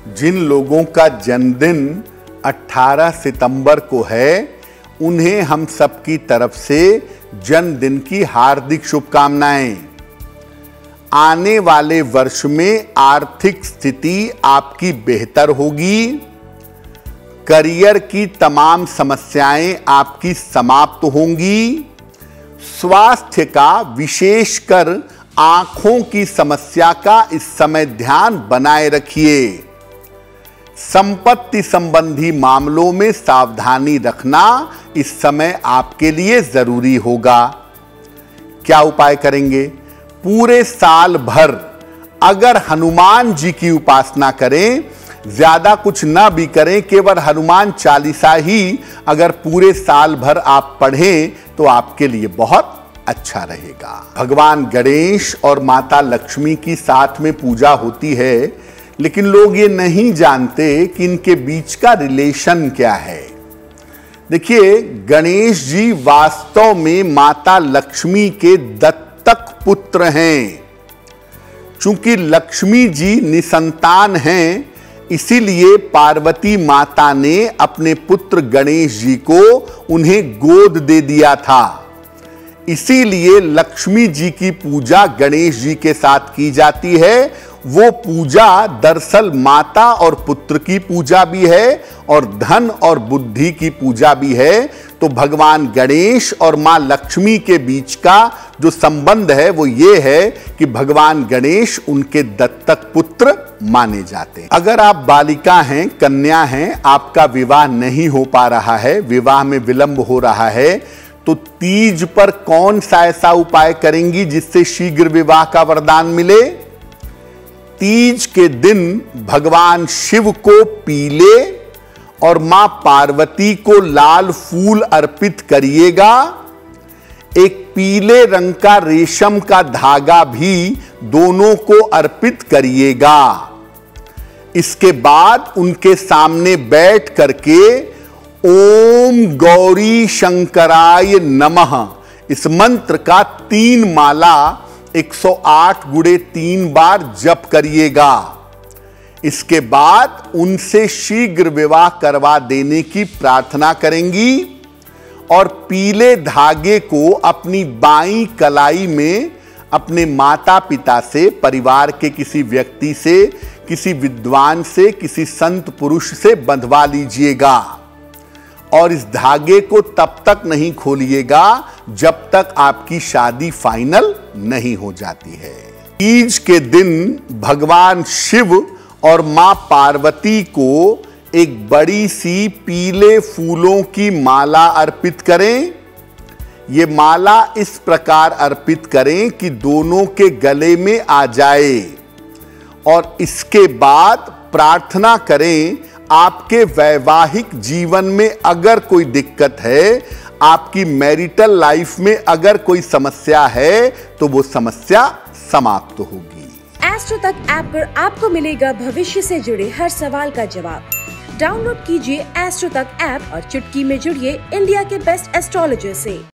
जिन लोगों का जन्मदिन 18 सितंबर को है उन्हें हम सबकी तरफ से जन्मदिन की हार्दिक शुभकामनाएं। आने वाले वर्ष में आर्थिक स्थिति आपकी बेहतर होगी। करियर की तमाम समस्याएं आपकी समाप्त होंगी। स्वास्थ्य का, विशेषकर आंखों की समस्या का इस समय ध्यान बनाए रखिए। संपत्ति संबंधी मामलों में सावधानी रखना इस समय आपके लिए जरूरी होगा। क्या उपाय करेंगे? पूरे साल भर अगर हनुमान जी की उपासना करें, ज्यादा कुछ ना भी करें, केवल हनुमान चालीसा ही अगर पूरे साल भर आप पढ़ें तो आपके लिए बहुत अच्छा रहेगा। भगवान गणेश और माता लक्ष्मी की साथ में पूजा होती है, लेकिन लोग ये नहीं जानते कि इनके बीच का रिलेशन क्या है। देखिए, गणेश जी वास्तव में माता लक्ष्मी के दत्तक पुत्र हैं। चूंकि लक्ष्मी जी निसंतान हैं, इसीलिए पार्वती माता ने अपने पुत्र गणेश जी को उन्हें गोद दे दिया था। इसीलिए लक्ष्मी जी की पूजा गणेश जी के साथ की जाती है। वो पूजा दरअसल माता और पुत्र की पूजा भी है और धन और बुद्धि की पूजा भी है। तो भगवान गणेश और मां लक्ष्मी के बीच का जो संबंध है वो ये है कि भगवान गणेश उनके दत्तक पुत्र माने जाते हैं। अगर आप बालिका हैं, कन्या हैं, आपका विवाह नहीं हो पा रहा है, विवाह में विलंब हो रहा है, तो तीज पर कौन सा ऐसा उपाय करेंगी जिससे शीघ्र विवाह का वरदान मिले? तीज के दिन भगवान शिव को पीले और मां पार्वती को लाल फूल अर्पित करिएगा। एक पीले रंग का रेशम का धागा भी दोनों को अर्पित करिएगा। इसके बाद उनके सामने बैठ करके ओम गौरी शंकराय नमः इस मंत्र का 3 माला 108 गुणे 3 बार जप करिएगा। इसके बाद उनसे शीघ्र विवाह करवा देने की प्रार्थना करेंगी और पीले धागे को अपनी बाईं कलाई में अपने माता पिता से, परिवार के किसी व्यक्ति से, किसी विद्वान से, किसी संत पुरुष से बंधवा लीजिएगा। और इस धागे को तब तक नहीं खोलिएगा जब तक आपकी शादी फाइनल नहीं हो जाती है। तीज के दिन भगवान शिव और मां पार्वती को एक बड़ी सी पीले फूलों की माला अर्पित करें। ये माला इस प्रकार अर्पित करें कि दोनों के गले में आ जाए और इसके बाद प्रार्थना करें, आपके वैवाहिक जीवन में अगर कोई दिक्कत है, आपकी मैरिटल लाइफ में अगर कोई समस्या है, तो वो समस्या समाप्त होगी। एस्ट्रो तक ऐप पर आपको मिलेगा भविष्य से जुड़े हर सवाल का जवाब। डाउनलोड कीजिए एस्ट्रो तक ऐप और चुटकी में जुड़िए इंडिया के बेस्ट एस्ट्रोलॉजर से।